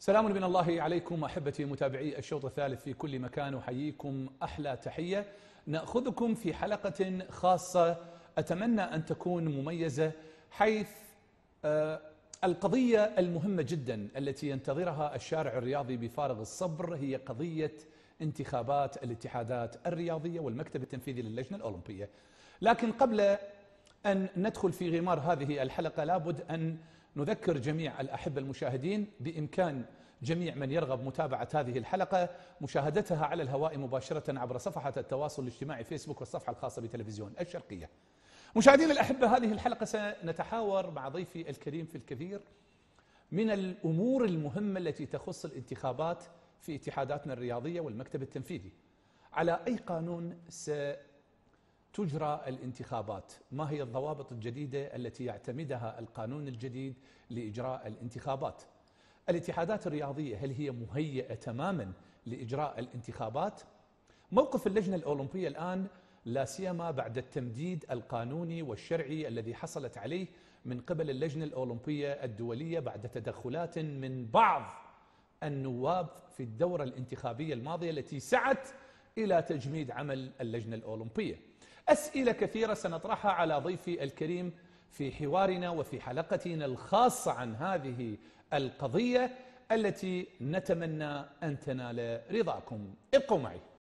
سلام من الله عليكم أحبتي متابعي الشوط الثالث في كل مكان، أحييكم أحلى تحية. نأخذكم في حلقة خاصة أتمنى أن تكون مميزة، حيث القضية المهمة جدا التي ينتظرها الشارع الرياضي بفارغ الصبر هي قضية انتخابات الاتحادات الرياضية والمكتب التنفيذي للجنة الأولمبية. لكن قبل أن ندخل في غمار هذه الحلقة لابد أن نذكر جميع الأحبة المشاهدين بإمكان جميع من يرغب متابعة هذه الحلقة مشاهدتها على الهواء مباشرة عبر صفحة التواصل الاجتماعي فيسبوك والصفحة الخاصة بتلفزيون الشرقية. مشاهدين الأحبة، هذه الحلقة سنتحاور مع ضيفي الكريم في الكثير من الأمور المهمة التي تخص الانتخابات في اتحاداتنا الرياضية والمكتب التنفيذي. على أي قانون تجرى الانتخابات؟ ما هي الضوابط الجديدة التي يعتمدها القانون الجديد لإجراء الانتخابات؟ الاتحادات الرياضية هل هي مهيئة تماما لإجراء الانتخابات؟ موقف اللجنة الأولمبية الآن لا سيما بعد التمديد القانوني والشرعي الذي حصلت عليه من قبل اللجنة الأولمبية الدولية بعد تدخلات من بعض النواب في الدورة الانتخابية الماضية التي سعت إلى تجميد عمل اللجنة الأولمبية. أسئلة كثيرة سنطرحها على ضيفي الكريم في حوارنا وفي حلقتنا الخاصة عن هذه القضية التي نتمنى أن تنال رضاكم. ابقوا معي.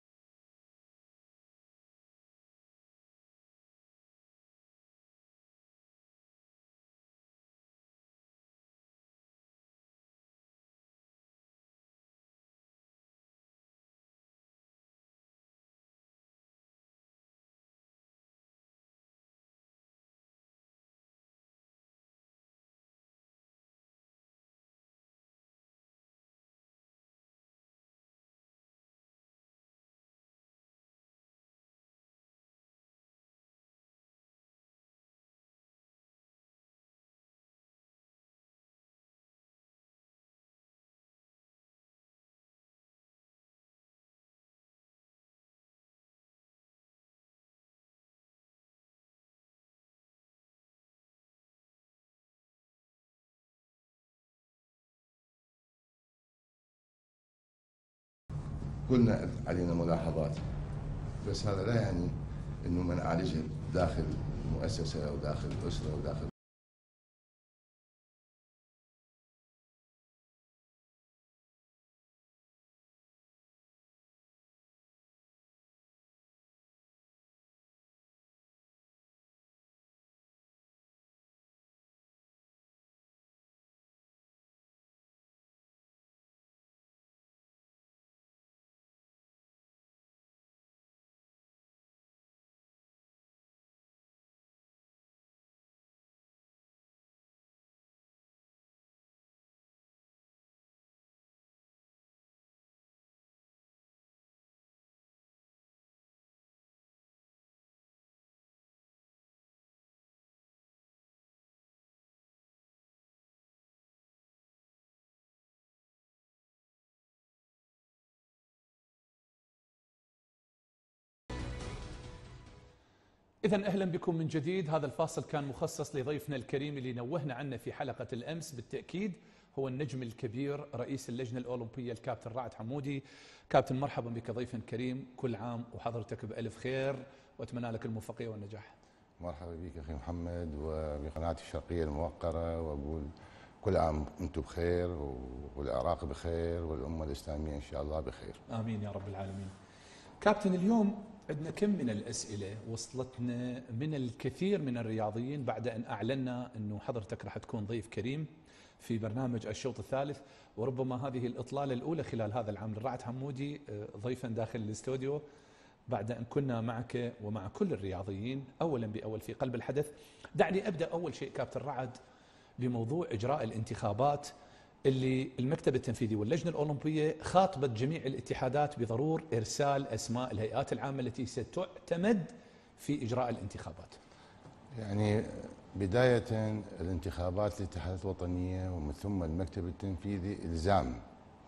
قلنا علينا ملاحظات، بس هذا لا يعني انه ما نعالجها داخل المؤسسه او داخل الاسره او داخل إذن أهلا بكم من جديد. هذا الفاصل كان مخصص لضيفنا الكريم اللي نوهنا عنه في حلقة الأمس، بالتأكيد هو النجم الكبير رئيس اللجنة الأولمبية الكابتن رعد حمودي. كابتن مرحبا بك ضيفا كريم، كل عام وحضرتك بألف خير وأتمنى لك الموفقية والنجاح. مرحبا بك أخي محمد وبقناة الشرقية الموقرة، وأقول كل عام أنتم بخير والعراق بخير والأمة الإسلامية إن شاء الله بخير. آمين يا رب العالمين. كابتن، اليوم عندنا كم من الأسئلة وصلتنا من الكثير من الرياضيين بعد أن أعلنا أنه حضرتك راح تكون ضيف كريم في برنامج الشوط الثالث، وربما هذه الإطلالة الأولى خلال هذا العام للرعد حمودي ضيفا داخل الاستوديو بعد أن كنا معك ومع كل الرياضيين أولا بأول في قلب الحدث. دعني أبدأ أول شيء كابتن رعد بموضوع إجراء الانتخابات اللي المكتب التنفيذي واللجنة الأولمبية خاطبت جميع الاتحادات بضرورة إرسال أسماء الهيئات العامة التي ستعتمد في إجراء الانتخابات. يعني بداية الانتخابات للاتحادات الوطنية ومن ثم المكتب التنفيذي إلزام،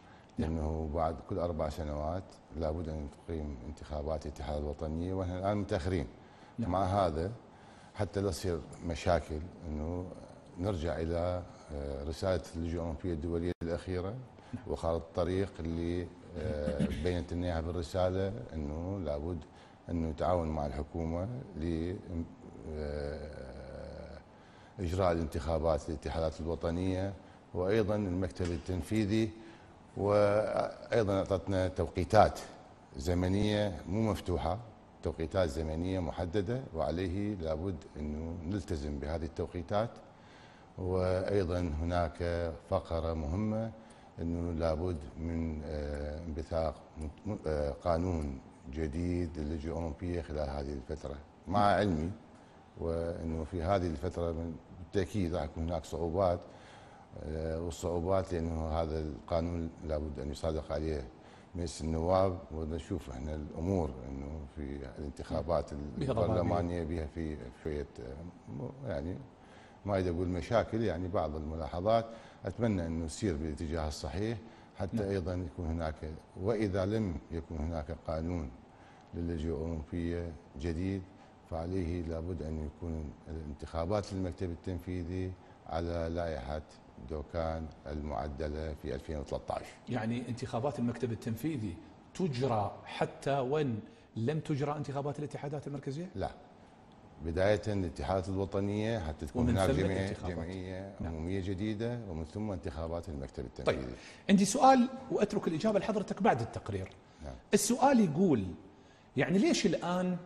لأنه بعد كل 4 سنوات لابد أن تقيم انتخابات الاتحاد الوطنية، ونحن الآن متأخرين. مع هذا حتى لا تصير مشاكل أنه نرجع إلى رسالة اللجنة الأولمبية الدولية الأخيرة وخارطة الطريق اللي بينت لنا اياها بالرسالة، انه لابد انه يتعاون مع الحكومة لإجراء الانتخابات للاتحادات الوطنية، وأيضا المكتب التنفيذي، وأيضا أعطتنا توقيتات زمنية مو مفتوحة، توقيتات زمنية محددة، وعليه لابد أنه نلتزم بهذه التوقيتات. وأيضا هناك فقرة مهمة أنه لابد من انبثاق قانون جديد للجنة الأولمبية خلال هذه الفترة، مع علمي وأنه في هذه الفترة بالتأكيد راح يكون هناك صعوبات، والصعوبات لأنه هذا القانون لابد أن يصادق عليه مجلس النواب، ونشوف احنا الامور انه في الانتخابات البرلمانيه بها في شويه يعني ما اريد اقول مشاكل، يعني بعض الملاحظات اتمنى انه يسير بالاتجاه الصحيح حتى ايضا يكون هناك، واذا لم يكن هناك قانون للجنه الاولمبيه جديد فعليه لابد ان يكون الانتخابات للمكتب التنفيذي على لائحه دوكان المعدلة في 2013. يعني انتخابات المكتب التنفيذي تجرى حتى وإن لم تجرى انتخابات الاتحادات المركزية؟ لا، بداية الاتحادات الوطنية حتى تكون هناك جمعية عمومية جديدة، ومن ثم انتخابات المكتب التنفيذي. طيب، عندي سؤال وأترك الإجابة لحضرتك بعد التقرير. نعم. السؤال يقول يعني ليش الآن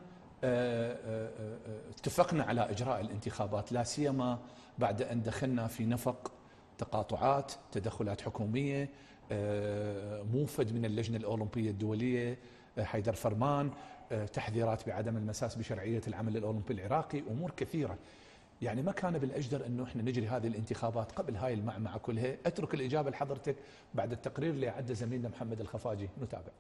اتفقنا على إجراء الانتخابات، لا سيما بعد أن دخلنا في نفق تقاطعات، تدخلات حكومية، موفد من اللجنة الأولمبية الدولية حيدر فرمان، تحذيرات بعدم المساس بشرعية العمل الأولمبي العراقي، أمور كثيرة. يعني ما كان بالأجدر أنه إحنا نجري هذه الانتخابات قبل هاي المعمعة كلها؟ أترك الإجابة لحضرتك بعد التقرير اللي أعده زميلنا محمد الخفاجي. نتابع.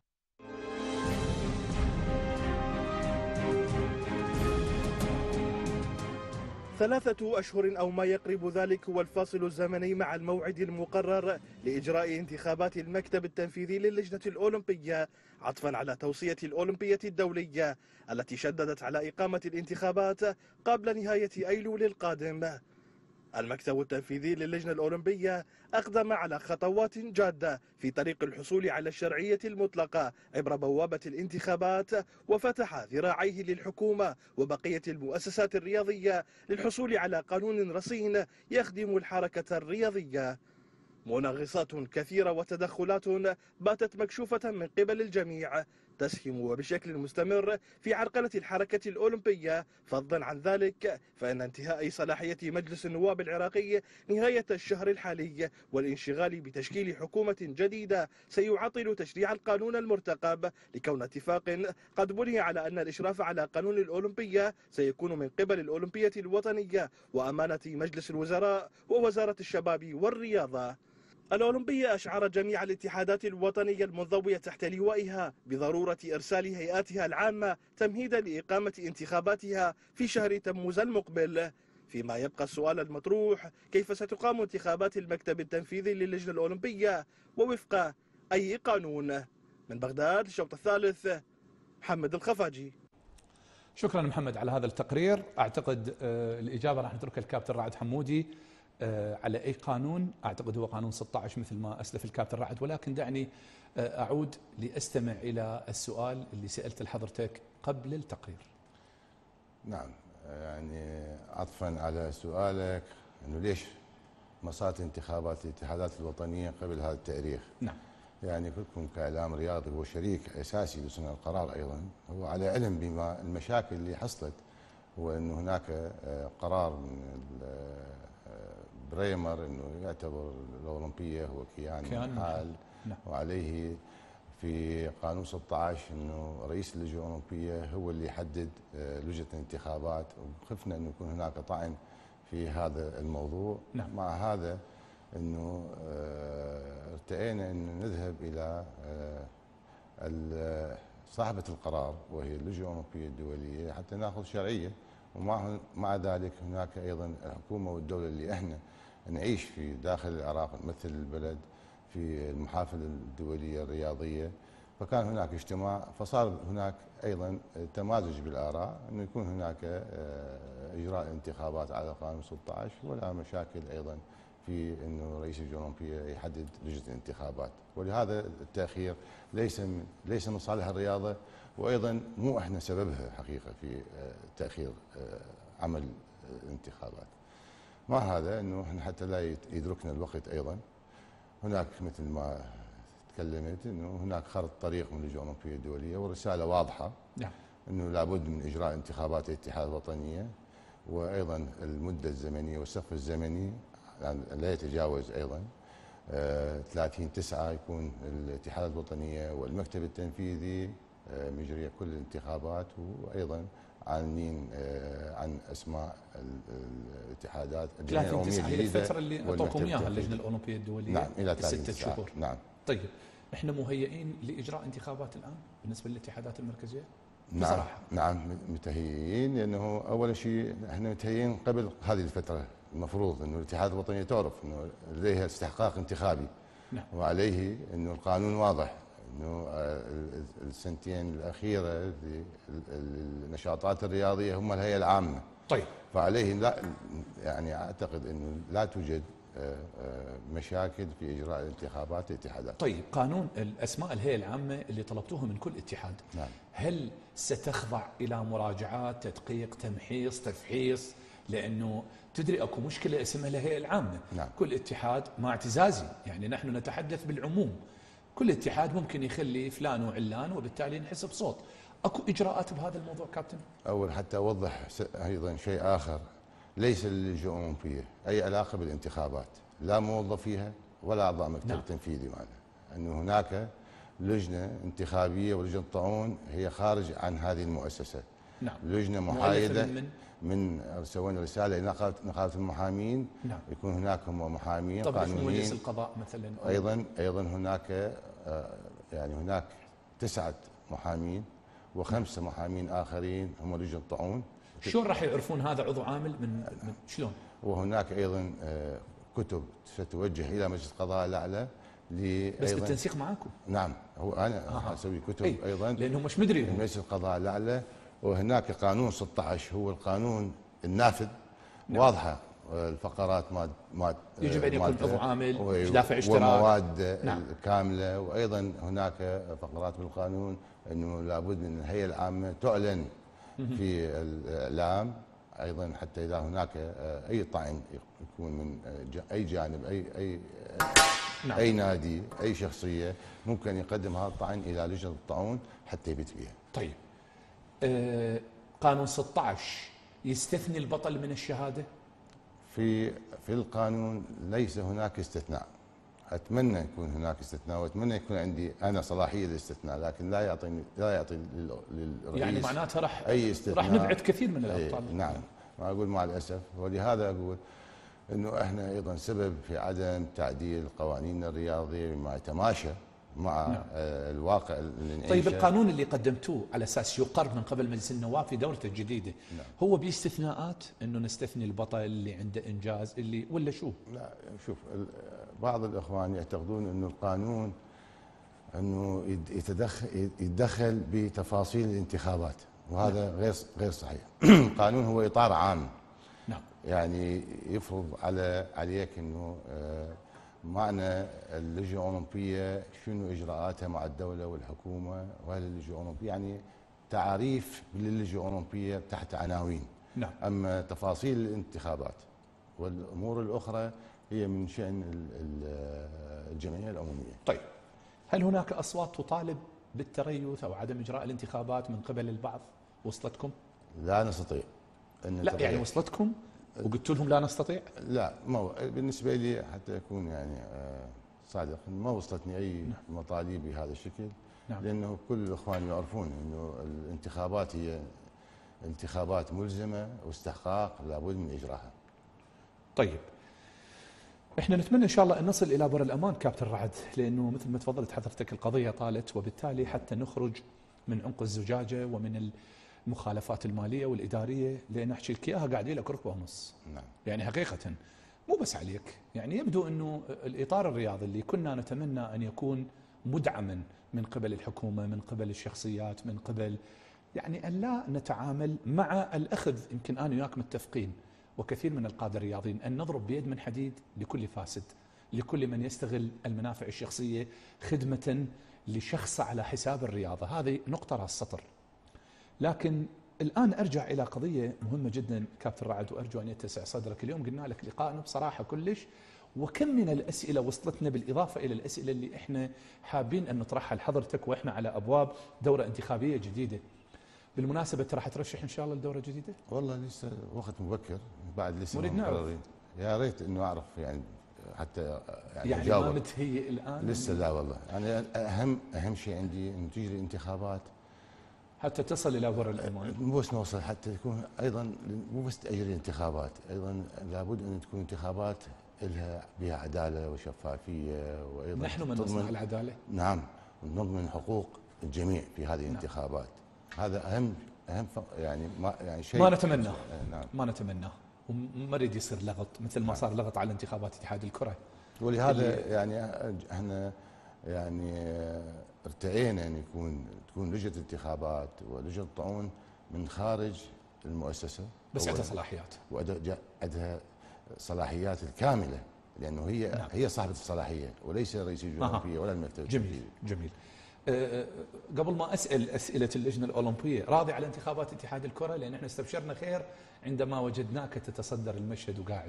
3 أشهر أو ما يقرب ذلك هو الفاصل الزمني مع الموعد المقرر لإجراء انتخابات المكتب التنفيذي للجنة الأولمبية، عطفا على توصية الأولمبية الدولية التي شددت على إقامة الانتخابات قبل نهاية أيلول القادم. المكتب التنفيذي للجنة الأولمبية أقدم على خطوات جادة في طريق الحصول على الشرعية المطلقة عبر بوابة الانتخابات، وفتح ذراعيه للحكومة وبقية المؤسسات الرياضية للحصول على قانون رصين يخدم الحركة الرياضية. منغصات كثيرة وتدخلات باتت مكشوفة من قبل الجميع تسهم بشكل مستمر في عرقلة الحركة الأولمبية. فضلا عن ذلك فإن انتهاء صلاحية مجلس النواب العراقي نهاية الشهر الحالي والانشغال بتشكيل حكومة جديدة سيعطل تشريع القانون المرتقب، لكون اتفاق قد بني على أن الإشراف على قانون الأولمبية سيكون من قبل الأولمبية الوطنية وأمانة مجلس الوزراء ووزارة الشباب والرياضة. الأولمبية أشعر جميع الاتحادات الوطنية المنضوية تحت لوائها بضرورة إرسال هيئاتها العامة تمهيدا لإقامة انتخاباتها في شهر تموز المقبل، فيما يبقى السؤال المطروح: كيف ستقام انتخابات المكتب التنفيذي للجنة الأولمبية ووفق أي قانون؟ من بغداد الشوط الثالث، محمد الخفاجي. شكرا محمد على هذا التقرير. أعتقد الإجابة راح نتركها الكابتن رعد حمودي. على أي قانون؟ أعتقد هو قانون 16 مثل ما أسلف الكابتن رعد، ولكن دعني أعود لأستمع إلى السؤال اللي سألت لحضرتك قبل التقرير. نعم، يعني عطفا على سؤالك أنه ليش مصارت انتخابات الاتحادات الوطنية قبل هذا التاريخ؟ نعم. يعني كلكم كإعلام رياضي هو شريك أساسي لصنع القرار، أيضا هو على علم بما المشاكل اللي حصلت، وأنه هناك قرار من بريمر انه يعتبر الاولمبيه هو كيان حال. نعم. وعليه في قانون 16 انه رئيس اللجنه الاولمبيه هو اللي يحدد لجنه الانتخابات، وخفنا انه يكون هناك طعن في هذا الموضوع. نعم. مع هذا انه ارتئينا انه نذهب الى صاحبه القرار وهي اللجنه الاولمبيه الدوليه حتى ناخذ شرعيه، ومع ذلك هناك ايضا الحكومه والدوله اللي احنا نعيش في داخل العراق نمثل البلد في المحافل الدوليه الرياضيه، فكان هناك اجتماع، فصار هناك ايضا تمازج بالاراء انه يكون هناك اجراء انتخابات على قانون 16 ولا مشاكل ايضا في انه رئيس اللجنه الاولمبيه يحدد لجنه الانتخابات، ولهذا التاخير ليس من صالح الرياضه، وايضا مو احنا سببها حقيقه في تاخير عمل الانتخابات. مع هذا انه احنا حتى لا يدركنا الوقت ايضا، هناك مثل ما تكلمت انه هناك خرط طريق من اللجنه الاولمبيه الدوليه ورساله واضحه نعم انه لابد من اجراء انتخابات الاتحاد الوطنيه، وايضا المده الزمنيه والسقف الزمني لا يتجاوز ايضا 30/9 يكون الاتحاد الوطنيه والمكتب التنفيذي مجريه كل الانتخابات، وايضا عالمين عن اسماء الاتحادات 30/9 هي الفتره اللي اعطوكم اياها اللجنه الاولمبيه الدوليه. نعم الى 6 شهور. نعم. طيب احنا مهيئين لاجراء انتخابات الان بالنسبه للاتحادات المركزيه؟ نعم بصراحة. نعم متهيئين، لانه اول شيء احنا متهيئين قبل هذه الفتره. المفروض انه الاتحاد الوطني تعرف انه لديها استحقاق انتخابي. نعم. وعليه انه القانون واضح انه السنتين الاخيره للنشاطات الرياضيه هم الهيئه العامه. طيب. فعليه لا يعني اعتقد انه لا توجد مشاكل في اجراء الانتخابات الاتحادات. طيب قانون الاسماء الهيئه العامه اللي طلبتوها من كل اتحاد، نعم. هل ستخضع الى مراجعات، تدقيق، تمحيص، تفحيص؟ لانه تدري اكو مشكله اسمها الهيئه العامه. نعم. كل اتحاد مع اعتزازي يعني نحن نتحدث بالعموم، كل اتحاد ممكن يخلي فلان وعلان وبالتالي ينحسب صوت. اكو اجراءات بهذا الموضوع كابتن؟ اول حتى اوضح ايضا شيء اخر، ليس للجنه الاولمبيه اي علاقه بالانتخابات، لا موظفيها ولا اعضاء مكتب التنفيذي معنا، انه هناك لجنه انتخابيه ولجنه طاعون هي خارج عن هذه المؤسسه. نعم. لجنه محايده من سوينا رساله الى نقابه المحامين. نعم. يكون هناك هم محامين قانونيين. مجلس القضاء مثلا. ايضا هناك يعني هناك 9 محامين و5 محامين اخرين هم لجنه طاعون. شلون راح يعرفون هذا عضو عامل من شلون؟ وهناك ايضا كتب ستوجه الى مجلس القضاء الاعلى بس بالتنسيق معاكم. نعم، هو انا اسوي كتب ايضا لانه مش مدري مجلس القضاء الاعلى. وهناك قانون 16 هو القانون النافذ. نعم. واضحه الفقرات ما يجب ان يكون عضو عامل، دافع اشتراك ومواد. نعم. كامله. وايضا هناك فقرات بالقانون انه لابد من الهيئه العامه تعلن في الاعلام ايضا، حتى اذا هناك اي طعن يكون من اي جانب نعم. اي نادي اي شخصيه ممكن يقدم هذا الطعن الى لجنه الطاعون حتى يبت فيها. طيب قانون 16 يستثني البطل من الشهاده؟ في القانون ليس هناك استثناء. اتمنى يكون هناك استثناء، واتمنى يكون عندي انا صلاحيه للاستثناء، لكن لا يعطي للرئيس يعني معناتها اي استثناء. راح نبعد كثير من الابطال. نعم، ما اقول مع الاسف. ولهذا اقول انه احنا ايضا سبب في عدم تعديل قوانيننا الرياضيه بما يتماشى مع نعم. الواقع اللي نعيشه. طيب القانون اللي قدمتوه على اساس يقر من قبل مجلس النواب في دورته الجديده، نعم. هو باستثناءات انه نستثني البطل اللي عنده انجاز اللي ولا شو؟ لا شوف، بعض الاخوان يعتقدون انه القانون انه يتدخل بتفاصيل الانتخابات، وهذا نعم. غير صحيح. القانون هو اطار عام. نعم. يعني يفرض عليك انه معنى اللجنه الاولمبيه شنو اجراءاتها مع الدوله والحكومه، وهل اللجنه الاولمبيه يعني تعريف للجنه الاولمبيه تحت عناوين. نعم. اما تفاصيل الانتخابات والامور الاخرى هي من شان الجمعيه العموميه. طيب هل هناك اصوات تطالب بالتريث او عدم اجراء الانتخابات من قبل البعض وصلتكم؟ لا نستطيع ان لا يعني وصلتكم وقلت لهم لا نستطيع؟ لا، ما بالنسبه لي حتى اكون يعني صادق، ما وصلتني اي مطالب بهذا الشكل. نعم. لانه كل الاخوان يعرفون انه الانتخابات هي انتخابات ملزمه واستحقاق لابد من اجراءها. طيب احنا نتمنى ان شاء الله ان نصل الى بر الامان كابتن رعد، لانه مثل ما تفضلت حضرتك القضيه طالت، وبالتالي حتى نخرج من عنق الزجاجه ومن المخالفات الماليه والاداريه، لان احكي لك اياها قاعدين لك ركبه ونص. نعم. يعني حقيقه مو بس عليك، يعني يبدو انه الاطار الرياضي اللي كنا نتمنى ان يكون مدعما من قبل الحكومه، من قبل الشخصيات، من قبل يعني ان لا نتعامل مع الاخذ. يمكن انا وياك متفقين، وكثير من القادة الرياضيين أن نضرب بيد من حديد لكل فاسد، لكل من يستغل المنافع الشخصية خدمة لشخص على حساب الرياضة. هذه نقطة راس سطر. لكن الآن أرجع إلى قضية مهمة جدا كابتن رعد، وأرجو أن يتسع صدرك. اليوم قلنا لك لقاءنا بصراحة كلش، وكم من الأسئلة وصلتنا بالإضافة إلى الأسئلة اللي إحنا حابين أن نطرحها لحضرتك، وإحنا على أبواب دورة انتخابية جديدة. بالمناسبة راح ترشح إن شاء الله لدورة جديدة؟ والله لسه وقت مبكر، بعد لسه نريد ما نعرف. مقررين. يا ريت انه اعرف يعني حتى يعني ما أجاوب. متهيئ الآن؟ لسه لا والله، يعني اهم شيء عندي انه تجي الانتخابات حتى تصل إلى بر الأمان. مو بس نوصل، حتى تكون ايضا مو بس تاجل الانتخابات، ايضا لابد ان تكون انتخابات لها بها عداله وشفافيه، وايضا نحن من نصنع العدالة. نعم، ونضمن حقوق الجميع في هذه الانتخابات. هذا اهم يعني ما شيء ما نتمناه. نعم. ما نتمناه، وما نريد يصير لغط مثل ما صار لغط على انتخابات اتحاد الكرة. ولهذا يعني احنا يعني ارتئينا ان تكون لجنه انتخابات ولجنه طعون من خارج المؤسسه، بس عندها صلاحيات، وعندها صلاحيات الكامله، لانه هي صاحبه الصلاحيه وليس رئيس الجمهوريه ولا المكتب. جميل جميل. قبل ما اسال اسئله اللجنه الاولمبيه، راضي على انتخابات اتحاد الكره؟ لان احنا استبشرنا خير عندما وجدناك تتصدر المشهد وقاعد.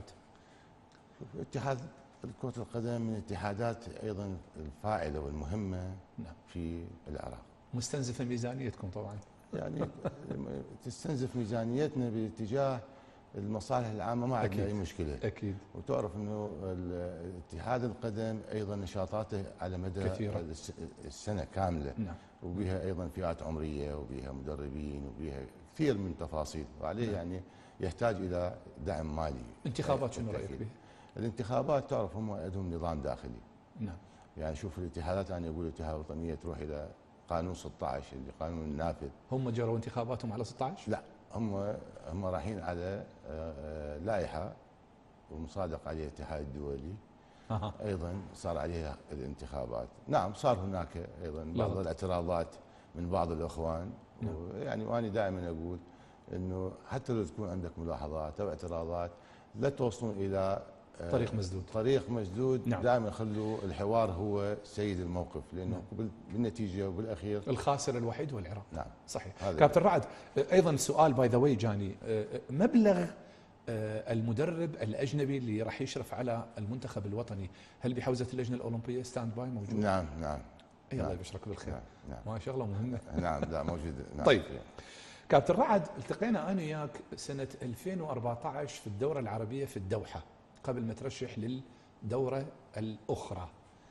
اتحاد كرة القدم من الاتحادات ايضا الفاعله والمهمه في العراق. مستنزفه ميزانيتكم طبعا. يعني تستنزف ميزانيتنا باتجاه المصالح العامه، ما عندنا اي مشكله. اكيد. وتعرف انه اتحاد القدم ايضا نشاطاته على مدى كثيرة. السنه كامله. نعم. وبها ايضا فئات عمريه وبها مدربين وبها كثير من التفاصيل، وعليه يعني يحتاج الى دعم مالي. انتخابات شنو رايك بها؟ الانتخابات تعرف هم عندهم نظام داخلي. نعم. يعني شوف الاتحادات، انا اقول الاتحاد الوطنيه تروح الى قانون 16 اللي قانون النافذ. هم جروا انتخاباتهم على 16؟ لا، هم رايحين على لائحه ومصادق عليها الاتحاد الدولي. ايضا صار عليها الانتخابات. نعم صار هناك ايضا بعض الاعتراضات من بعض الاخوان. يعني وانا دائما اقول انه حتى لو تكون عندك ملاحظات او اعتراضات لا توصلون الى طريق مسدود. نعم. دائما خلوا الحوار هو سيد الموقف، لانه بالنتيجه وبالاخير الخاسر الوحيد هو العراق. نعم صحيح. كابتن رعد، ايضا سؤال باي ذا واي جاني، مبلغ المدرب الاجنبي اللي راح يشرف على المنتخب الوطني، هل بحوزه اللجنه الاولمبيه ستاند باي موجود؟ نعم نعم. الله يبشرك بالخير. نعم. ما شغله مهمه. نعم لا موجود. نعم. طيب كابتن رعد، التقينا انا وياك سنه 2014 في الدوره العربيه في الدوحه قبل ما ترشح للدوره الاخرى،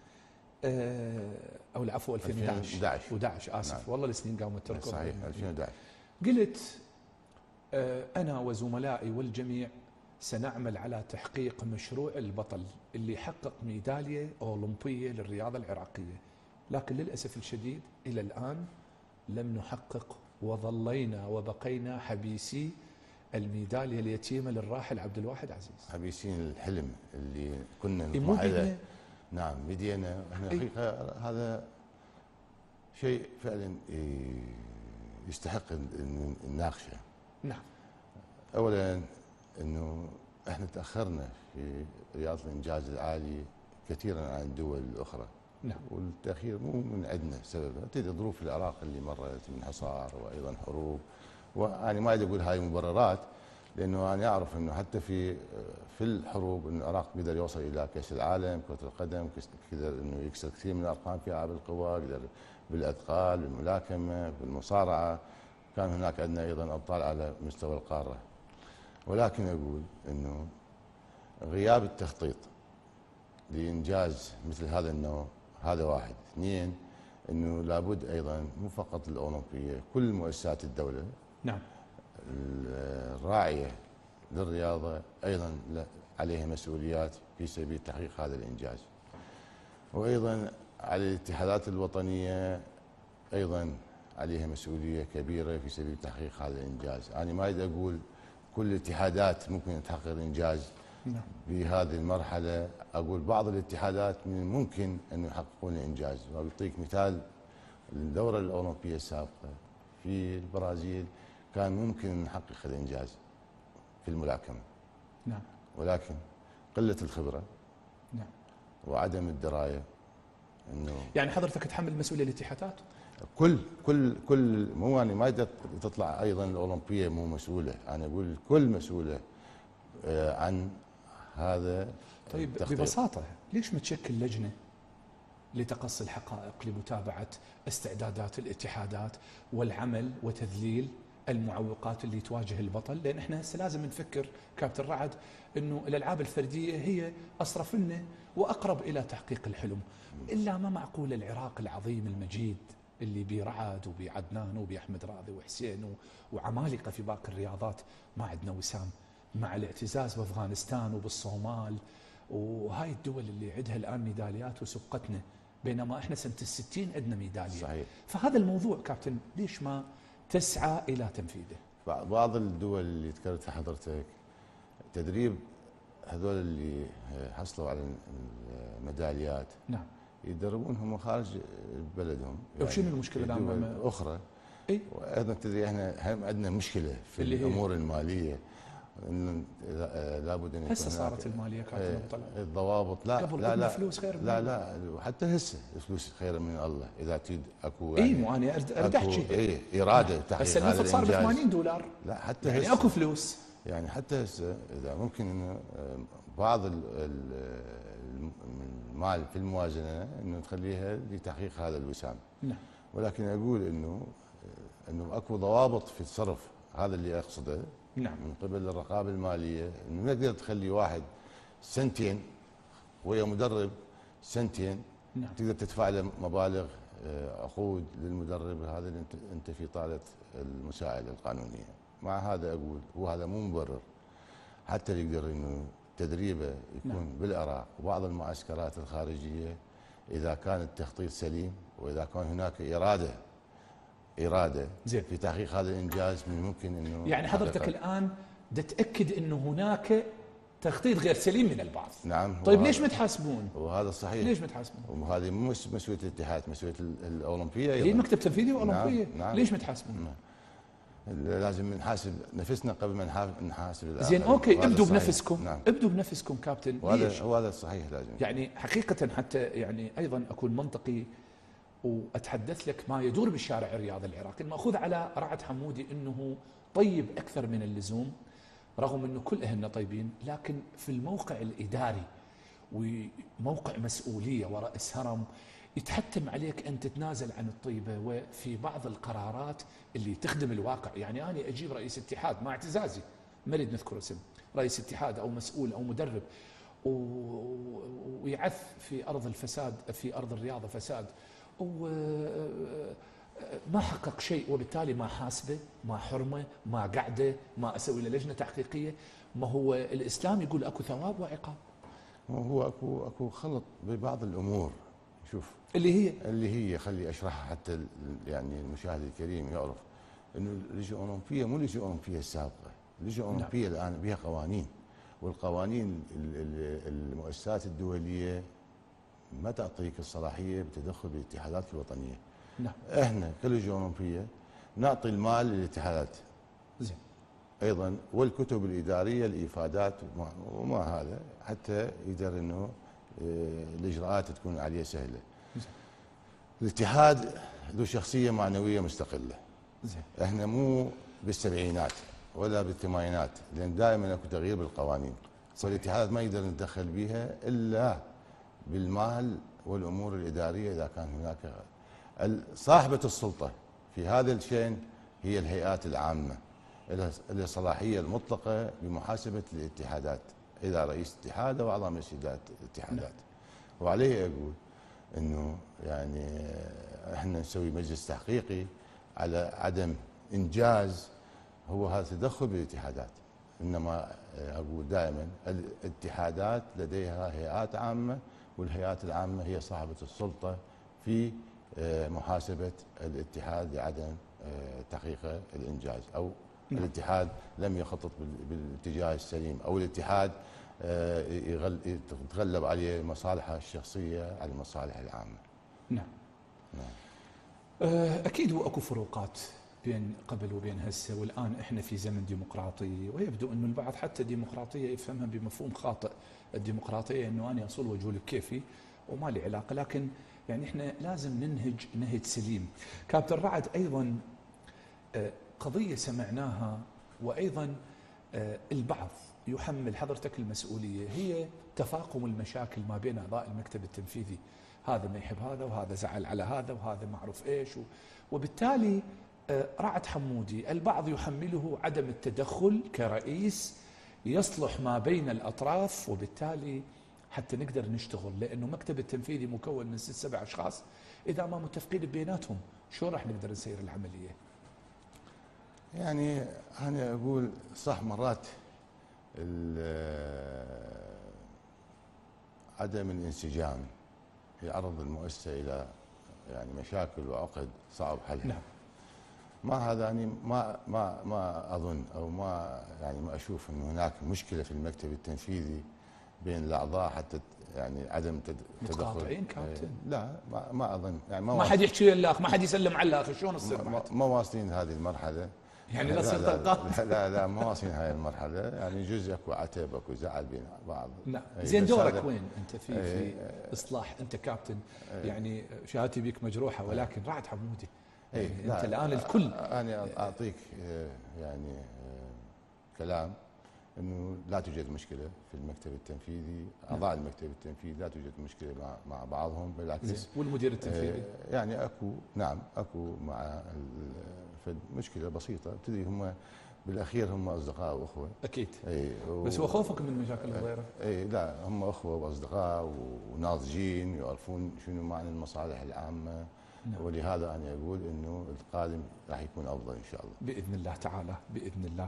او العفو 2011 اسف. نعم. والله السنين قامت تركض. صحيح 2011. قلت انا وزملائي والجميع سنعمل على تحقيق مشروع البطل اللي يحقق ميداليه اولمبيه للرياضه العراقيه، لكن للاسف الشديد الى الان لم نحقق، وظلينا وبقينا حبيسي الميداليه اليتيمه للراحل عبد الواحد عزيز. حبيسين الحلم اللي كنا نطمح له. نعم بدينا. احنا الحقيقه هذا شيء فعلا يستحق ان نناقشه. نعم. اولا انه احنا تاخرنا في رياضه الانجاز العالي كثيرا عن الدول الاخرى. نعم. والتاخير مو من عندنا سبب، تدري ظروف العراق اللي مرت من حصار وايضا حروب، وانا ما اريد اقول هاي مبررات، لانه انا اعرف انه حتى في الحروب انه العراق قدر يوصل الى كاس العالم كره القدم، قدر انه يكسر كثير من الارقام في العاب القوى، قدر بالاثقال، بالملاكمه، بالمصارعه، كان هناك عندنا ايضا ابطال على مستوى القاره. ولكن اقول انه غياب التخطيط لانجاز مثل هذا النوع هذا واحد. اثنين، انه لابد ايضا مو فقط الاولمبيه، كل مؤسسات الدوله نعم الراعيه للرياضه ايضا عليها مسؤوليات في سبيل تحقيق هذا الانجاز. وايضا على الاتحادات الوطنيه ايضا عليها مسؤوليه كبيره في سبيل تحقيق هذا الانجاز. انا ما اريد اقول كل الاتحادات ممكن تحقق الانجاز بهذه المرحله، اقول بعض الاتحادات من الممكن ان يحققون الانجاز. واعطيك مثال، الدوره الاولمبيه السابقه في البرازيل كان ممكن نحقق الانجاز في الملاكمه. نعم. ولكن قله الخبره نعم. وعدم الدرايه انه يعني حضرتك تحمل مسؤوليه الاتحادات؟ كل مو يعني ما تطلع ايضا الاولمبيه مو مسؤوله، انا اقول الكل مسؤوله عن هذا. طيب التخطيط. ببساطه ليش متشكل لجنه لتقصي الحقائق لمتابعه استعدادات الاتحادات والعمل وتذليل المعوقات اللي تواجه البطل؟ لان احنا هسه لازم نفكر كابتن رعد انه الالعاب الفرديه هي اصرف لنا واقرب الى تحقيق الحلم، الا ما معقول العراق العظيم المجيد اللي بيه رعد وبيه عدنان وبيه احمد راضي وحسين وعمالقه في باقي الرياضات، ما عندنا وسام مع الاعتزاز بافغانستان وبالصومال وهاي الدول اللي عندها الان ميداليات وسبقتنا، بينما احنا سنه ال60 عندنا ميداليه. صحيح. فهذا الموضوع كابتن ليش ما تسعى الى تنفيذه؟ بعض الدول اللي ذكرتها حضرتك تدريب هذول اللي حصلوا على الميداليات، نعم، يدربونهم خارج بلدهم. وشنو المشكله الان دول اخرى؟ اي وايضا تدري احنا عندنا مشكله في الامور الماليه، انه لابد ان يكون هسه صارت الماليه كابتن الضوابط. لا قبل لا لا فلوس خير لا وحتى هسه الفلوس خير من الله اذا تريد اكو يعني مو انا اريد احكي اراده تحقيق هسه هذا النفط صار ب الانجاز. $80 لا حتى يعني هسه اكو فلوس، يعني حتى هسه اذا ممكن انه بعض المال في الموازنه انه تخليها لتحقيق هذا الوسام. نعم. ولكن اقول انه اكو ضوابط في الصرف، هذا اللي اقصده. نعم. من قبل الرقابه الماليه، انه ما تقدر تخلي واحد سنتين ويا مدرب سنتين. نعم. تقدر تدفع له مبالغ عقود للمدرب هذا اللي انت في طاله المساعده القانونيه. مع هذا اقول وهذا مو مبرر حتى يقدر انه تدريبه يكون نعم. بالعراق وبعض المعسكرات الخارجيه، اذا كان التخطيط سليم واذا كان هناك اراده زين في تحقيق هذا الانجاز من ممكن انه يعني حضرتك الان تتاكد انه هناك تخطيط غير سليم من البعض. نعم. طيب ليش متحاسبون؟ وهذا صحيح. ليش متحاسبون؟ وهذه مو مسؤوليه الاتحاد، مسؤوليه الاولمبيه هي المكتب التنفيذي والاولمبيه. نعم. ليش متحاسبون؟ نعم. لازم نحاسب نفسنا قبل ما نحاسب الآخر. زين اوكي، ابدوا بنفسكم. نعم. ابدوا بنفسكم كابتن. وهذا صحيح لازم. يعني حقيقه حتى يعني ايضا اكون منطقي واتحدث لك ما يدور بالشارع الرياضي العراقي، المأخوذ على رعد حمودي انه طيب اكثر من اللزوم، رغم انه كل اهلنا طيبين، لكن في الموقع الاداري وموقع مسؤوليه ورأس هرم يتحتم عليك ان تتنازل عن الطيبه، وفي بعض القرارات اللي تخدم الواقع. يعني انا اجيب رئيس اتحاد مع اعتزازي، ما نريد نذكر اسم، رئيس اتحاد او مسؤول او مدرب ويعث في ارض الفساد، في ارض الرياضه فساد، وما حقق شيء، وبالتالي ما حاسبه، ما حرمه، ما قعده، ما اسوي له لجنه تحقيقيه. ما هو الاسلام يقول اكو ثواب وعقاب. هو اكو خلط ببعض الامور. شوف اللي هي خلي اشرحها حتى يعني المشاهد الكريم يعرف انه اللجنه الاولمبيه مو اللجنه الاولمبيه السابقه، اللجنه الاولمبيه الان بها قوانين، والقوانين المؤسسات الدوليه ما تعطيك الصلاحيه بالتدخل بالاتحادات الوطنيه. نعم. احنا كلجنه اولمبيه نعطي المال للاتحادات. زين. ايضا والكتب الاداريه الافادات وما هذا حتى يقدر انه الاجراءات تكون عليه سهله. زين. الاتحاد له شخصيه معنويه مستقله. زين. احنا مو بالسبعينات ولا بالثمانينات، لان دائما اكو تغيير بالقوانين. فالاتحادات ما يقدر نتدخل بها الا بالمال والامور الاداريه اذا كان هناك. صاحبه السلطه في هذا الشان هي الهيئات العامه، لها صلاحيه المطلقه بمحاسبه الاتحادات، اذا رئيس اتحاد او اعضاء مجلس اداره الاتحادات. وعليه اقول انه يعني احنا نسوي مجلس تحقيقي على عدم انجاز، هو هذا تدخل بالاتحادات. انما اقول دائما الاتحادات لديها هيئات عامه، والهيئات العامه هي صاحبه السلطه في محاسبه الاتحاد لعدم تحقيق الانجاز، او الاتحاد لم يخطط بالاتجاه السليم، او الاتحاد يتغلب عليه مصالحه الشخصيه على المصالح العامه. نعم. اكيد واكو فروقات بين قبل وبين هسه، والآن إحنا في زمن ديمقراطي، ويبدو أنه البعض حتى الديمقراطية يفهمها بمفهوم خاطئ. الديمقراطية أنه أنا أصل وأجول بكيفي وما لي علاقة، لكن يعني إحنا لازم ننهج نهج سليم. كابتن رعد، أيضا قضية سمعناها، وأيضا البعض يحمل حضرتك المسؤولية، هي تفاقم المشاكل ما بين أعضاء المكتب التنفيذي. هذا ما يحب هذا، وهذا زعل على هذا، وهذا معروف إيش، وبالتالي رعد حمودي البعض يحمله عدم التدخل كرئيس يصلح ما بين الأطراف، وبالتالي حتى نقدر نشتغل، لأنه مكتب التنفيذي مكون من 6-7 أشخاص، إذا ما متفقين بيناتهم شو راح نقدر نسير العملية؟ يعني أنا أقول صح، مرات عدم الانسجام يعرض المؤسسة إلى يعني مشاكل وعقد صعب حلها. نعم. ما هذا يعني ما أظن أو ما يعني ما أشوف أن هناك مشكلة في المكتب التنفيذي بين الأعضاء حتى يعني عدم تدخل. متقاطعين كابتن؟ لا ما أظن، يعني ما حد يحكي الأخ، ما حد يسلم على الأخ، شلون تصير؟ ما واصلين هذه المرحلة، يعني لا تصير طلقات. لا ما واصلين هاي المرحلة، يعني جزء اكو عتب اكو زعل بين بعض. نعم. زين، دورك وين انت في اصلاح؟ انت كابتن، يعني شهادتي بك مجروحه، ولكن رعد حمودي يعني انت الان الكل. انا اعطيك يعني كلام انه لا توجد مشكله في المكتب التنفيذي، اعضاء المكتب التنفيذي لا توجد مشكله مع بعضهم، بالعكس. والمدير التنفيذي يعني اكو مع مشكله بسيطه، ابتدي هم بالاخير هم اصدقاء واخوه. اكيد. بس هو خوفك من المشاكل الصغيره؟ لا، هم اخوه واصدقاء وناضجين يعرفون شنو معنى المصالح العامه. نعم. ولهذا انا اقول انه القادم راح يكون افضل ان شاء الله باذن الله تعالى، باذن الله.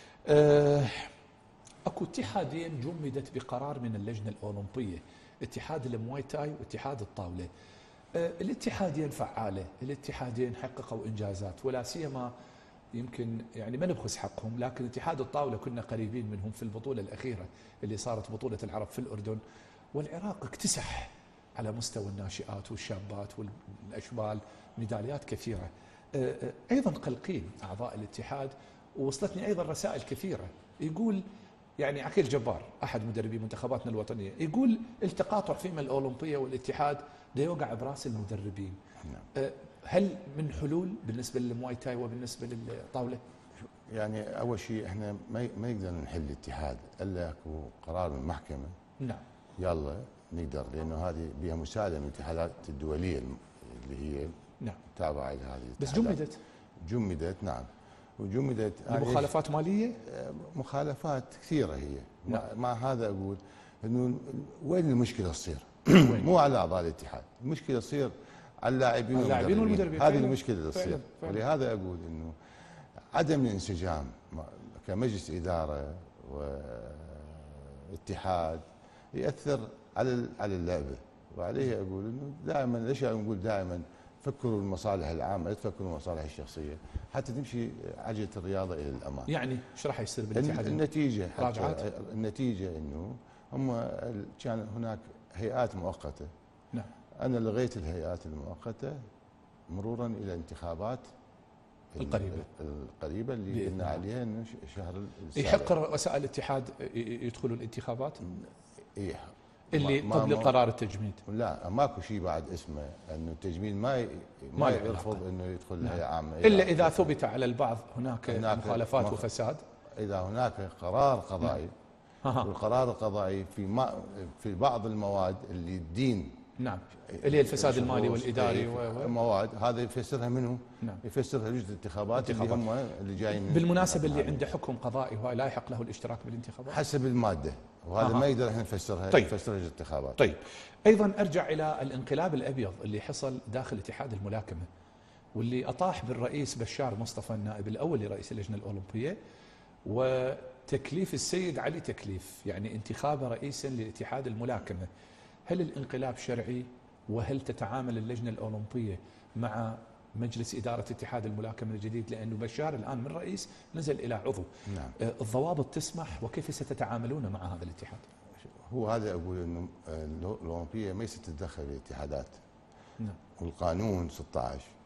اكو اتحادين جمدت بقرار من اللجنه الاولمبيه، اتحاد المواي تاي واتحاد الطاوله. الاتحادين فعاله، الاتحادين حققوا انجازات، ولا سيما يمكن يعني ما نبخس حقهم، لكن اتحاد الطاوله كنا قريبين منهم في البطوله الاخيره اللي صارت بطوله العرب في الاردن، والعراق اكتسح على مستوى الناشئات والشابات والاشبال ميداليات كثيره. ايضا قلقين اعضاء الاتحاد، ووصلتني ايضا رسائل كثيره يقول يعني عقيل جبار احد مدربي منتخباتنا الوطنيه يقول التقاطع فيما الاولمبيه والاتحاد ده يوقع براس المدربين. نعم. هل من حلول بالنسبه للمواي تاي وبالنسبه للطاوله؟ يعني اول شيء احنا ما نقدر نحل الاتحاد الا اكو قرار من المحكمه. نعم. يلا نقدر، لانه هذه بها مساعده من الاتحادات الدوليه اللي هي نعم تابعه الى هذه بس جمدت نعم، وجمدت مخالفات ماليه، مخالفات كثيره هي. نعم. مع هذا اقول انه وين المشكله تصير؟ مو على اعضاء الاتحاد، المشكله تصير على اللاعبين والمدربين. هذه المشكله اللي تصير. ولهذا اقول انه عدم الانسجام كمجلس اداره واتحاد ياثر على اللعبه، وعليه اقول انه دائما ليش نقول دائما فكروا المصالح العامه، لا تفكروا المصالح الشخصيه حتى تمشي عجله الرياضه الى الامام. يعني ايش راح يصير بالاتحاد؟ النتيجه انه هم كان هناك هيئات مؤقته. نعم. انا لغيت الهيئات المؤقته مرورا الى الانتخابات القريبه اللي قلنا عليها انه شهر السابع. يحق رؤساء الاتحاد يدخلوا الانتخابات؟ اللي ما قبل قرار التجميد؟ لا، ماكو شيء بعد اسمه انه التجميد ما يرفض انه يدخل هيئه عامه الا اذا ثبت على البعض هناك مخالفات وفساد. اذا هناك قرار قضائي. والقرار القضائي في بعض المواد اللي الدين. نعم. اللي هي الفساد المالي والاداري مواد هذا يفسرها منه. نعم. يفسرها لجنه الانتخابات اللي هم اللي جايين. بالمناسبه اللي عنده حكم قضائي هو لا يحق له الاشتراك بالانتخابات حسب الماده، وهذا ما يقدر احنا نفسرها. طيب. يفسرها لجنه الانتخابات. طيب، ايضا ارجع الى الانقلاب الابيض اللي حصل داخل اتحاد الملاكمه، واللي اطاح بالرئيس بشار مصطفى النائب الاول لرئيس اللجنه الاولمبيه، وتكليف السيد علي تكليف يعني انتخابه رئيسا لاتحاد الملاكمه. هل الانقلاب شرعي؟ وهل تتعامل اللجنه الاولمبيه مع مجلس اداره اتحاد الملاكمه الجديد؟ لانه بشار الان من رئيس نزل الى عضو. نعم. الضوابط تسمح، وكيف ستتعاملون مع هذا الاتحاد؟ هو هذا اقول انه الاولمبيه ما تتدخل بالاتحادات. نعم. والقانون 16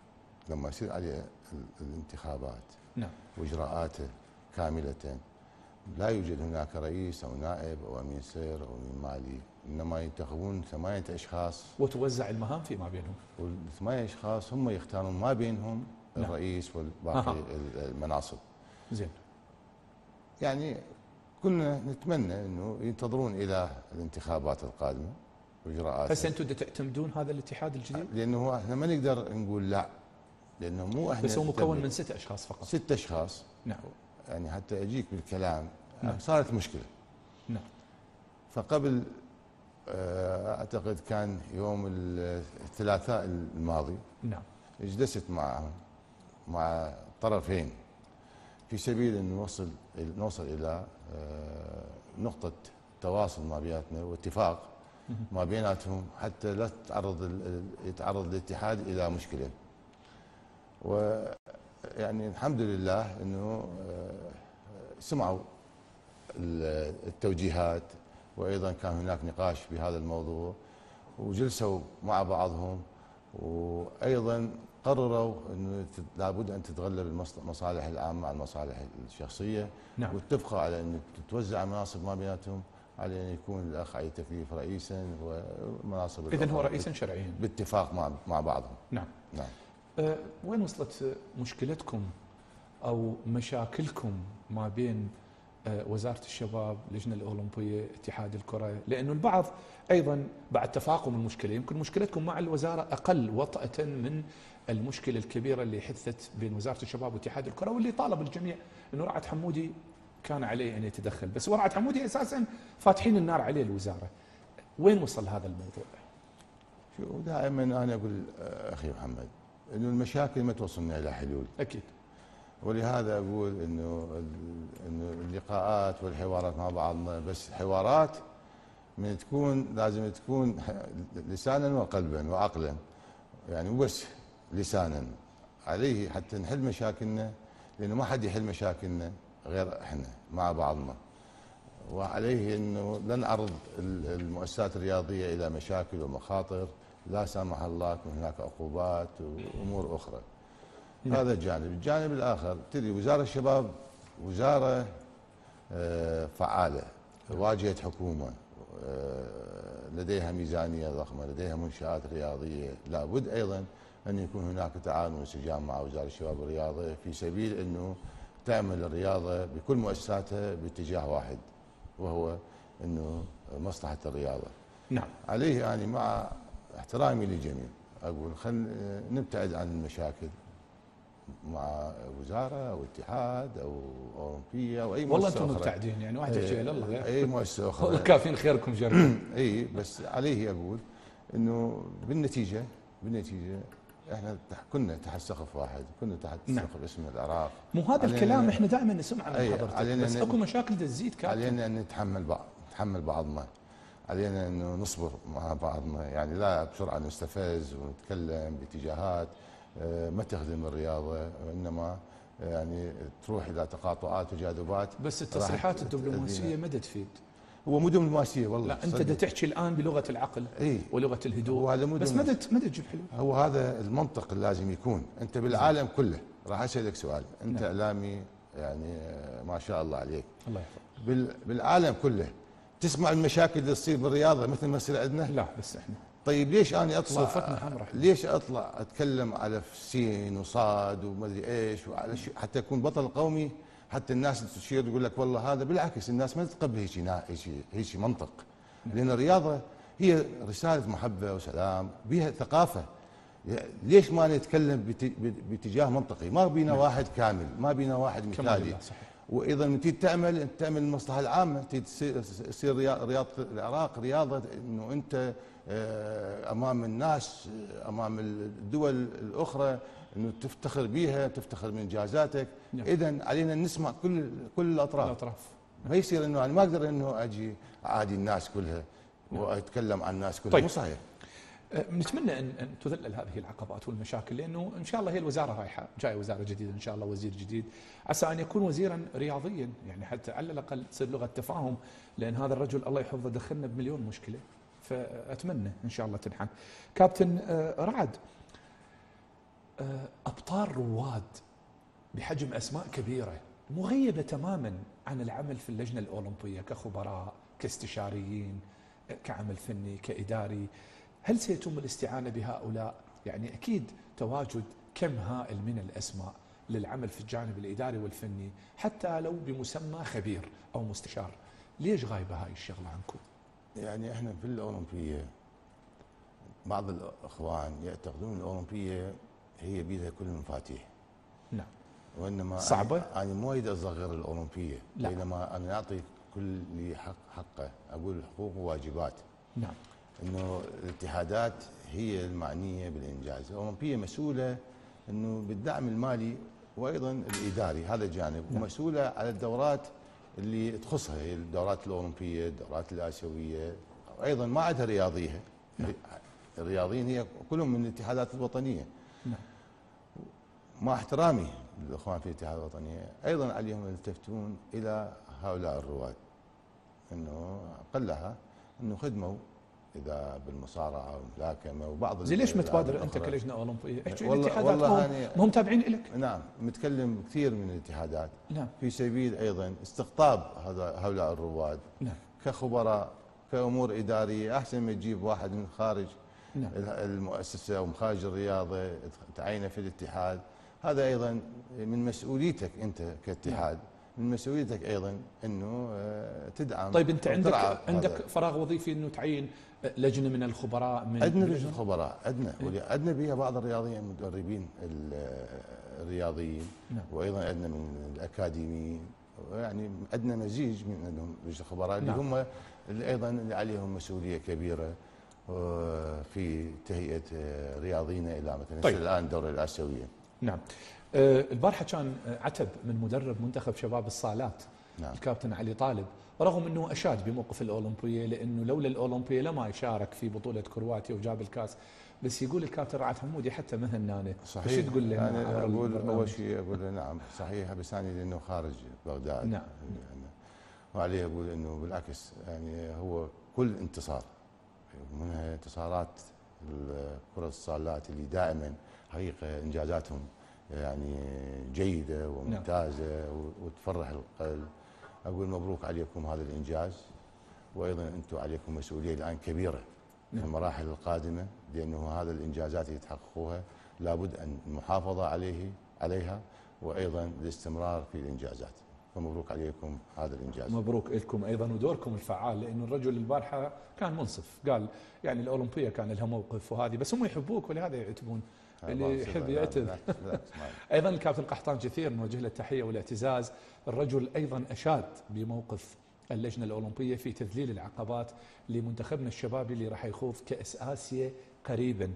لما يصير عليه الانتخابات نعم. واجراءاته كامله، لا يوجد هناك رئيس او نائب او امين سير او امين مالي، انما ينتخبون 8 اشخاص وتوزع المهام فيما بينهم. والثمانية اشخاص هم يختارون ما بينهم نعم. الرئيس والباقي المناصب. زين. يعني كنا نتمنى انه ينتظرون الى الانتخابات القادمه واجراءات. هسه انتم تعتمدون هذا الاتحاد الجديد؟ لانه احنا ما نقدر نقول لا، لانه مو احنا بس هو مكون من 6 اشخاص فقط. 6 اشخاص. نعم. يعني حتى اجيك بالكلام. نعم. صارت مشكله. نعم. فقبل اعتقد كان يوم الثلاثاء الماضي. نعم. جلست معهم مع طرفين في سبيل ان نوصل الى نقطه تواصل ما بيناتنا واتفاق ما بيناتهم حتى لا يتعرض الاتحاد الى مشكله. ويعني الحمد لله انه سمعوا التوجيهات، وايضا كان هناك نقاش بهذا الموضوع وجلسوا مع بعضهم، وايضا قرروا انه لابد ان تتغلب المصالح العامه على المصالح الشخصيه. نعم. واتفقوا على ان تتوزع المناصب ما بيناتهم على ان يكون الاخ علي تكليف رئيسا ومناصب. اذا هو رئيسا شرعيا باتفاق مع بعضهم. نعم. نعم. وين وصلت مشكلتكم او مشاكلكم ما بين وزارة الشباب، اللجنة الأولمبية، اتحاد الكرة؟ لأنه البعض أيضا بعد تفاقم المشكلة يمكن مشكلتكم مع الوزارة أقل وطأة من المشكلة الكبيرة اللي حدثت بين وزارة الشباب واتحاد الكرة، واللي طالب الجميع أنه رعد حمودي كان عليه أن يتدخل، بس ورعد حمودي أساسا فاتحين النار عليه الوزارة. وين وصل هذا الموضوع؟ شو دائما أنا أقول أخي محمد أنه المشاكل ما توصلنا إلى حلول. أكيد. ولهذا أقول أنه اللقاءات والحوارات مع بعضنا بس حوارات من تكون لازم تكون لسانا وقلبا وعقلا، يعني مو بس لسانا، عليه حتى نحل مشاكلنا، لأنه ما حد يحل مشاكلنا غير احنا مع بعضنا. وعليه أنه لا نعرض المؤسسات الرياضية إلى مشاكل ومخاطر لا سامح الله تكون هناك عقوبات وأمور أخرى. هذا الجانب الآخر تدري وزارة الشباب وزارة فعالة، واجهت حكومة، لديها ميزانية ضخمة، لديها منشآت رياضية، لابد أيضا أن يكون هناك تعاون وانسجام مع وزارة الشباب والرياضة في سبيل أنه تعمل الرياضة بكل مؤسساتها باتجاه واحد، وهو أنه مصلحة الرياضة. نعم. عليه يعني مع احترامي للجميع أقول خل نبتعد عن المشاكل مع وزاره او اتحاد او اولمبيه او اي مؤسسه. والله انتم مبتعدين، يعني واحد يحكي الى الله اي مؤسسه اخرى. والله كافين خيركم جربوا. اي بس عليه اقول انه بالنتيجه احنا كنا تحت سقف واحد، كنا تحت سقف اسم العراق. مو هذا الكلام احنا دائما نسمعه من حضرتك، بس اكو مشاكل تزيد كافي. علينا ان نتحمل بعضنا، علينا انه نصبر مع بعضنا، يعني لا بسرعه نستفز ونتكلم باتجاهات ما تخدم الرياضة، وإنما يعني تروح إلى تقاطعات وجاذبات. بس التصريحات الدبلوماسية ما تفيد. هو مو دبلوماسية والله. لا أنت دا تحكي الآن بلغة العقل ولغة الهدوء، بس ما تجيب حلول. هو هذا المنطق اللي لازم يكون. أنت بالعالم كله، راح أسألك سؤال، أنت نعم. إعلامي يعني ما شاء الله عليك. الله يحفظك. بالعالم كله تسمع المشاكل اللي تصير بالرياضة مثل ما تصير عندنا؟ لا بس احنا. طيب ليش انا اطلع صوفتنا حمراء؟ ليش اطلع اتكلم على سين وصاد وما ادري ايش وعلى حتى اكون بطل قومي، حتى الناس تشير تقول لك والله هذا، بالعكس الناس ما تتقبل هيك منطق. لان الرياضه هي رساله محبه وسلام، بها ثقافه. ليش ما نتكلم باتجاه منطقي؟ ما بينا واحد كامل، ما بينا واحد مثالي. وايضا من تيجي تعمل المصلحه العامه، تيجي تصير رياضه العراق رياضه انه انت امام الناس، امام الدول الاخرى، انه تفتخر بها، تفتخر من انجازاتك. اذا علينا نسمع كل الاطراف. ما يصير انه انا ما اقدر انه اجي اعادي الناس كلها واتكلم عن الناس كلها. طيب. مو صحيح. نتمنى ان تذلل هذه العقبات والمشاكل، لانه ان شاء الله هي الوزاره رايحه، جاي وزاره جديده ان شاء الله، وزير جديد، عسى ان يكون وزيرا رياضيا، يعني حتى على الاقل تصير لغه تفاهم، لان هذا الرجل الله يحفظه دخلنا بمليون مشكله، فاتمنى ان شاء الله تنحل. كابتن رعد، ابطال رواد بحجم اسماء كبيره مغيبه تماما عن العمل في اللجنه الاولمبيه كخبراء، كاستشاريين، كعمل فني، كاداري. هل سيتم الاستعانه بهؤلاء؟ يعني اكيد تواجد كم هائل من الاسماء للعمل في الجانب الاداري والفني حتى لو بمسمى خبير او مستشار. ليش غايبه هاي الشغله عنكم؟ يعني احنا في الاولمبيه بعض الاخوان يعتقدون الاولمبيه هي بيدها كل المفاتيح. نعم. وانما صعبه؟ انا مو اريد اصغر الاولمبيه، لا. بينما انا اعطي كل ذي حقه، اقول حقوق وواجبات. نعم. انه الاتحادات هي المعنيه بالانجاز، الاولمبيه مسؤوله انه بالدعم المالي وايضا الاداري، هذا جانب، نعم. ومسؤوله على الدورات اللي تخصها، هي الدورات الاولمبيه، الدورات الاسيويه، ايضا ما عندها رياضيه. نعم. الرياضيين هي كلهم من الاتحادات الوطنيه. نعم. مع احترامي للاخوان في الاتحاد الوطنيه، ايضا عليهم يلتفتون الى هؤلاء الرواد، انه اقلها انه خدموا اذا بالمصارعه والملاكمه وبعض زي ليش متبادر انت كلجنه اولمبيه؟ احكي والله الاتحادات ما هم تابعين لك. نعم، متكلم كثير من الاتحادات. نعم. في سبيل ايضا استقطاب هؤلاء الرواد. نعم. كخبراء، كامور اداريه، احسن ما تجيب واحد من خارج. نعم. المؤسسه ومن خارج الرياضه تعينه في الاتحاد. هذا ايضا من مسؤوليتك انت كاتحاد. نعم. من مسؤوليتك ايضا انه تدعم. طيب انت عندك فراغ وظيفي انه تعين لجنه من الخبراء؟ من عندنا لجنه خبراء، عندنا بها بعض الرياضيين، المدربين الرياضيين. نعم. وايضا عندنا من الاكاديميين، يعني عندنا مزيج من عندهم لجنه خبراء. نعم. اللي هم اللي ايضا اللي عليهم مسؤوليه كبيره في تهيئه رياضينا الى مثلا. طيب. الان الدوره الاسيويه. نعم. البارحه كان عتب من مدرب منتخب شباب الصالات. نعم. الكابتن علي طالب، رغم انه اشاد بموقف الاولمبيه لانه لولا الاولمبيه لما يشارك في بطوله كرواتيا وجاب الكاس، بس يقول الكابتن رعد حمودي حتى ما هنانه. صحيح. وش تقول له؟ انا اقول اول شيء اقول له نعم صحيح، بس انا لانه خارج بغداد. نعم. وعليه اقول انه بالعكس، يعني هو كل انتصار منها انتصارات كرة الصالات اللي دائما حقيقه انجازاتهم يعني جيده وممتازه. نعم. وتفرح القلب. اقول مبروك عليكم هذا الانجاز، وايضا انتم عليكم مسؤوليه الان كبيره. نعم. في المراحل القادمه، لانه هذا الانجازات اللي تحققوها لابد ان المحافظه عليها، وايضا الاستمرار في الانجازات. فمبروك عليكم هذا الانجاز. مبروك لكم ايضا ودوركم الفعال، لانه الرجل البارحه كان منصف، قال يعني الاولمبيه كان لها موقف وهذه، بس هم يحبوك ولهذا يعتبون. اللي يحب يعتب. ايضا الكابتن قحطان كثير نوجه له التحيه والاعتزاز. الرجل ايضا اشاد بموقف اللجنه الاولمبيه في تذليل العقبات لمنتخبنا الشبابي اللي راح يخوض كاس اسيا قريبا،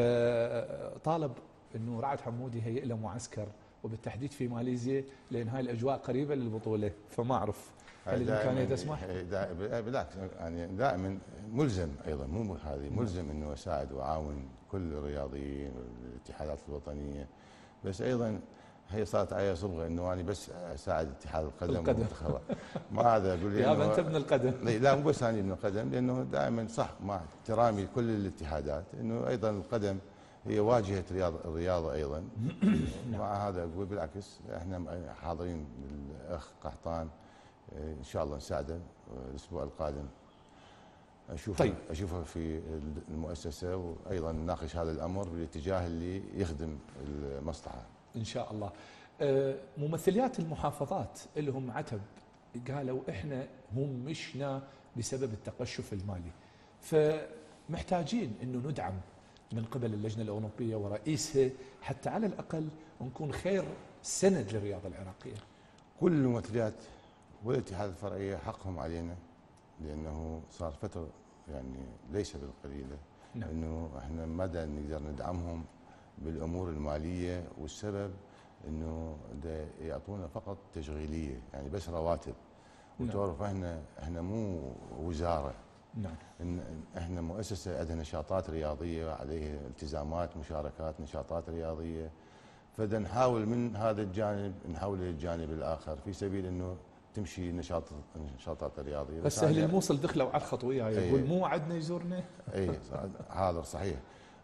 فطالب انه رعد حمودي هيئ له معسكر وبالتحديد في ماليزيا، لان هاي الاجواء قريبه للبطوله، فما اعرف هل الامكانيه تسمح؟ بالعكس، يعني دائما ملزم، ايضا مو هذه ملزم انه اساعد واعاون كل الرياضيين والاتحادات الوطنيه، بس ايضا هي صارت علي صبغه انه انا بس اساعد اتحاد القدم والمنتخبات. ما هذا اقول لي يا انت ابن القدم. لا مو بس انا ابن القدم، لانه دائما صح مع احترامي لكل الاتحادات انه ايضا القدم هي واجهه الرياضه ايضا. مع هذا اقول بالعكس احنا حاضرين الاخ قحطان، ان شاء الله نساعده الاسبوع القادم. اشوفه في المؤسسه، وايضا نناقش هذا الامر بالاتجاه اللي يخدم المصلحه ان شاء الله. ممثليات المحافظات اللي هم عتب قالوا احنا هم مشنا بسبب التقشف المالي، فمحتاجين انه ندعم من قبل اللجنه الاولمبيه ورئيسها حتى على الاقل نكون خير سند للرياضه العراقيه. كل الممثليات والاتحاد الفرعيه حقهم علينا، لانه صار فتره يعني ليس بالقليله. نعم. انه احنا مدى نقدر ندعمهم بالامور الماليه، والسبب انه يعطونا فقط تشغيليه، يعني بس رواتب. نعم. وتعرف احنا مو وزاره. نعم. احنا مؤسسه عندها نشاطات رياضيه، عليها التزامات، مشاركات، نشاطات رياضيه، فدا نحاول من هذا الجانب نحول للجانب الاخر في سبيل انه تمشي النشاطات الرياضيه. بس اهل الموصل دخلوا على الخط وياي، يقول مو وعدنا يزورنا. اي حاضر صحيح.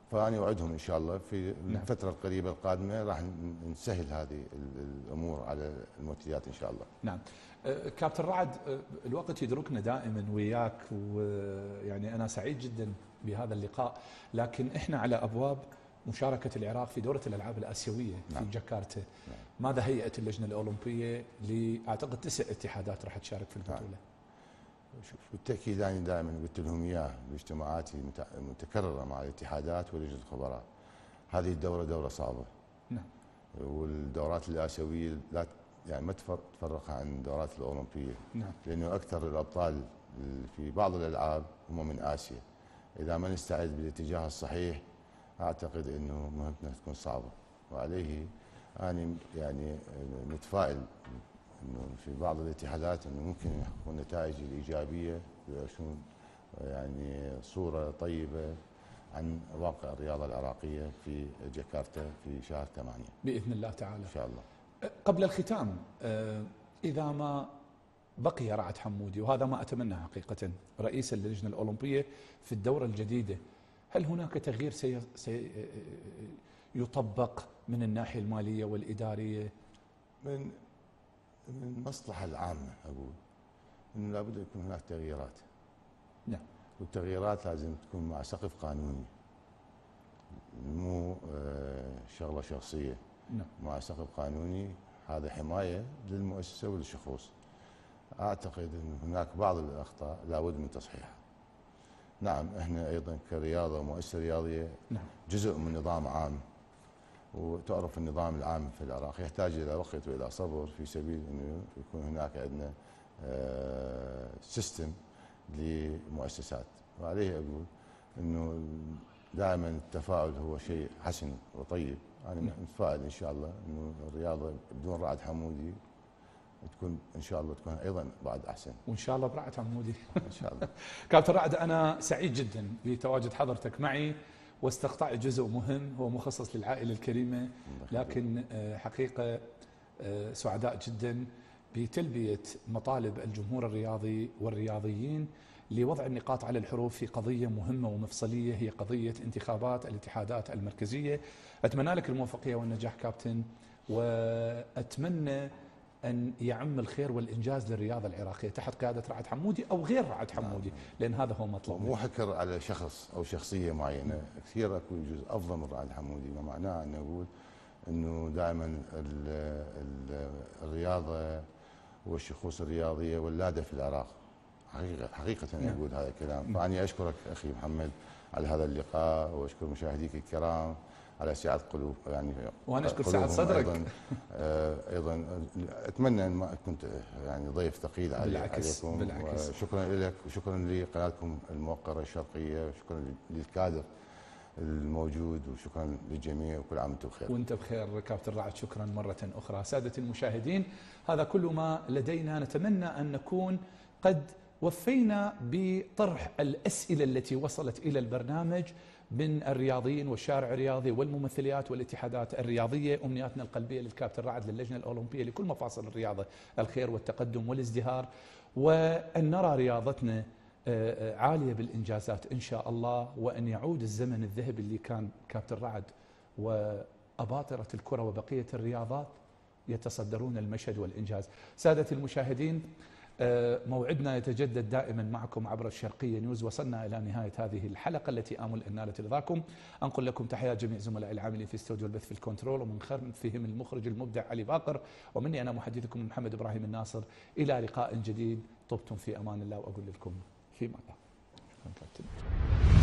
فأنا أوعدهم إن شاء الله في الفترة القريبة القادمة راح نسهل هذه الأمور على المنتجات إن شاء الله. نعم. كابتن رعد، الوقت يدركنا دائما وياك، ويعني أنا سعيد جدا بهذا اللقاء، لكن إحنا على أبواب مشاركة العراق في دورة الألعاب الآسيوية في جاكرتا. ماذا هيئت اللجنة الأولمبية لأعتقد 9 اتحادات راح تشارك في البطولة؟ شوف، بالتأكيد أنا دائما قلت لهم إياه باجتماعاتي المتكررة مع الاتحادات ولجنة الخبراء، هذه الدورة دورة صعبة. نعم. والدورات الآسيوية لا يعني ما تفرقها عن الدورات الأولمبية. نعم. لأنه أكثر الأبطال في بعض الألعاب هم من آسيا. إذا ما نستعد بالاتجاه الصحيح أعتقد أنه مهمتنا تكون صعبة، وعليه أنا يعني متفائل انه في بعض الاتحادات انه ممكن يحققوا النتائج الايجابيه ويعيشون يعني صوره طيبه عن واقع الرياضه العراقيه في جاكرتا في شهر 8 باذن الله تعالى ان شاء الله. قبل الختام، اذا ما بقي رعد حمودي، وهذا ما اتمنى حقيقه، رئيسا للجنه الاولمبيه في الدوره الجديده، هل هناك تغيير سيطبق من الناحيه الماليه والاداريه؟ من المصلحة العامة أقول أنه لابد يكون هناك تغييرات. نعم. والتغييرات لازم تكون مع سقف قانوني، مو شغلة شخصية. نعم. مع سقف قانوني، هذا حماية للمؤسسة وللشخوص. أعتقد أن هناك بعض الأخطاء لابد من تصحيحها. نعم، احنا أيضا كرياضة ومؤسسة رياضية جزء من نظام عام، وتعرف النظام العام في العراق يحتاج إلى وقت وإلى صبر في سبيل أنه يكون هناك عندنا سيستم لمؤسسات. وعليه أقول أنه دائما التفاؤل هو شيء حسن وطيب. أنا متفائل إن شاء الله أنه الرياضة بدون رعد حمودي تكون إن شاء الله تكون أيضا بعد أحسن. وإن شاء الله برعد حمودي إن شاء الله. كابتن رعد، أنا سعيد جدا بتواجد حضرتك معي، واستقطاع جزء مهم هو مخصص للعائلة الكريمة، لكن حقيقة سعداء جدا بتلبية مطالب الجمهور الرياضي والرياضيين لوضع النقاط على الحروف في قضية مهمة ومفصلية، هي قضية انتخابات الاتحادات المركزية. أتمنى لك الموفقية والنجاح كابتن، وأتمنى أن يعم الخير والإنجاز للرياضة العراقية تحت قيادة رعد حمودي أو غير رعد حمودي، لأن هذا هو مطلوب. مو حكر على شخص أو شخصية معينة، كثير أكو يجوز أفضل من رعد حمودي، ما معناه أن أقول أنه دائما الرياضة والشخوص الرياضية ولادة في العراق. حقيقة أقول هذا الكلام. فأنا أشكرك أخي محمد على هذا اللقاء، وأشكر مشاهديك الكرام على سعة قلوب يعني، وانا اشكر سعة صدرك ايضا اتمنى ان ما كنت يعني ضيف ثقيل عليكم. بالعكس. شكرا لك وشكرا لقناتكم الموقرة الشرقية، وشكرا للكادر الموجود، وشكرا للجميع، وكل عام وانتم بخير. وانت بخير كابتن رعد، شكرا مرة أخرى. سادة المشاهدين، هذا كل ما لدينا. نتمنى أن نكون قد وفينا بطرح الأسئلة التي وصلت إلى البرنامج من الرياضيين والشارع الرياضي والممثليات والاتحادات الرياضية. أمنياتنا القلبية للكابتن رعد، للجنة الأولمبية، لكل مفاصل الرياضة الخير والتقدم والازدهار، وأن نرى رياضتنا عالية بالإنجازات إن شاء الله، وأن يعود الزمن الذهبي اللي كان كابتن رعد وأباطرة الكرة وبقية الرياضات يتصدرون المشهد والإنجاز. سادة المشاهدين، موعدنا يتجدد دائما معكم عبر الشرقية نيوز. وصلنا إلى نهاية هذه الحلقة التي آمل أن نالت رضاكم. أنقل لكم تحيات جميع زملاء العاملين في استوديو البث في الكنترول، ومن خلفهم المخرج المبدع علي باقر، ومني أنا محدثكم محمد إبراهيم الناصر. إلى لقاء جديد، طبتم في أمان الله، وأقول لكم فيما الله.